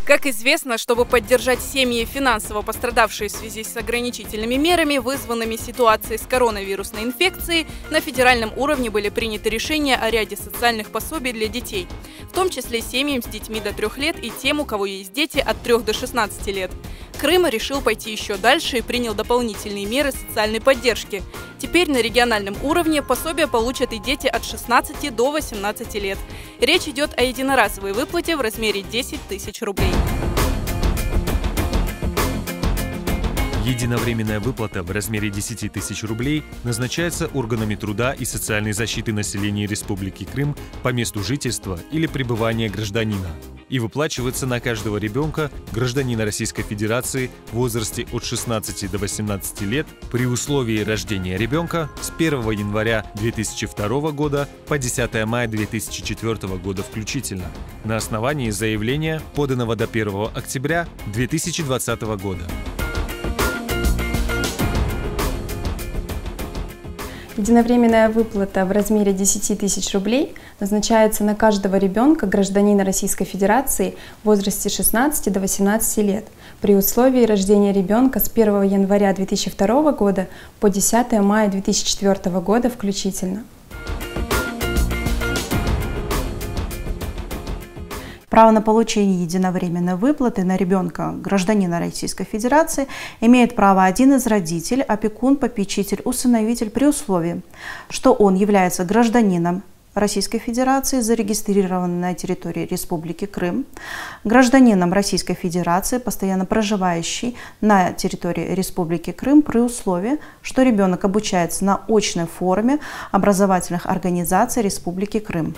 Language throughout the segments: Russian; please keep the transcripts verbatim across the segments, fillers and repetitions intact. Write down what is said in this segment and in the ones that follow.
Как известно, чтобы поддержать семьи, финансово пострадавшие в связи с ограничительными мерами, вызванными ситуацией с коронавирусной инфекцией, на федеральном уровне были приняты решения о ряде социальных пособий для детей, в том числе семьям с детьми до трех лет и тем, у кого есть дети от трёх до шестнадцати лет. Крым решил пойти еще дальше и принял дополнительные меры социальной поддержки. Теперь на региональном уровне пособия получат и дети от шестнадцати до восемнадцати лет. Речь идет о единоразовой выплате в размере десяти тысяч рублей. Единовременная выплата в размере десяти тысяч рублей назначается органами труда и социальной защиты населения Республики Крым по месту жительства или пребывания гражданина и выплачивается на каждого ребенка, гражданина Российской Федерации в возрасте от шестнадцати до восемнадцати лет при условии рождения ребенка с первого января две тысячи второго года по десятое мая две тысячи четвёртого года включительно, на основании заявления, поданного до первого октября две тысячи двадцатого года. Единовременная выплата в размере десяти тысяч рублей назначается на каждого ребенка гражданина Российской Федерации в возрасте шестнадцати до восемнадцати лет при условии рождения ребенка с первого января две тысячи второго года по десятое мая две тысячи четвёртого года включительно. Право на получение единовременной выплаты на ребенка гражданина Российской Федерации имеет право один из родителей, опекун, попечитель, усыновитель при условии, что он является гражданином Российской Федерации, зарегистрированным на территории Республики Крым, гражданином Российской Федерации, постоянно проживающий на территории Республики Крым при условии, что ребенок обучается на очной форме образовательных организаций Республики Крым.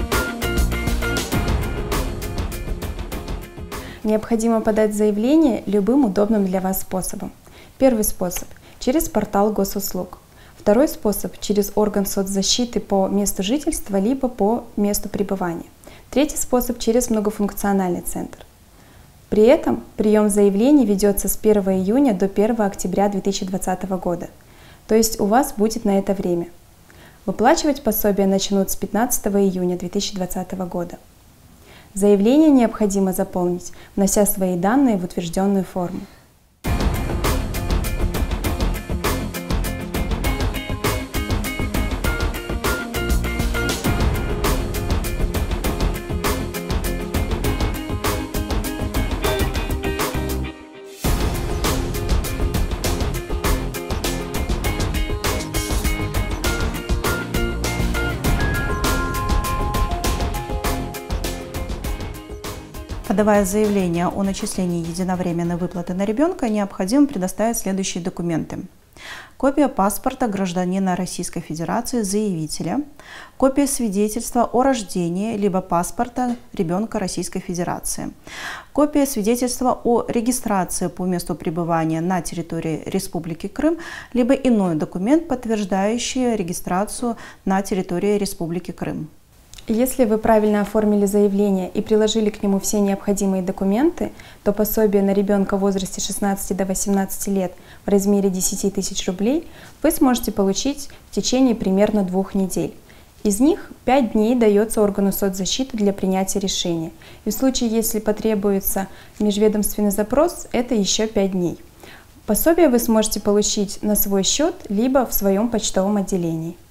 Необходимо подать заявление любым удобным для вас способом. Первый способ – через портал госуслуг. Второй способ – через орган соцзащиты по месту жительства либо по месту пребывания. Третий способ – через многофункциональный центр. При этом прием заявлений ведется с первого июня до первого октября две тысячи двадцатого года. То есть у вас будет на это время. Выплачивать пособия начнут с пятнадцатого июня две тысячи двадцатого года. Заявление необходимо заполнить, внося свои данные в утвержденную форму. Подавая заявление о начислении единовременной выплаты на ребенка, необходимо предоставить следующие документы. Копия паспорта гражданина Российской Федерации заявителя, копия свидетельства о рождении либо паспорта ребенка Российской Федерации, копия свидетельства о регистрации по месту пребывания на территории Республики Крым, либо иной документ, подтверждающий регистрацию на территории Республики Крым. Если вы правильно оформили заявление и приложили к нему все необходимые документы, то пособие на ребенка в возрасте шестнадцати до восемнадцати лет в размере десяти тысяч рублей вы сможете получить в течение примерно двух недель. Из них пять дней дается органу соцзащиты для принятия решения. И в случае, если потребуется межведомственный запрос, это еще пять дней. Пособие вы сможете получить на свой счет, либо в своем почтовом отделении.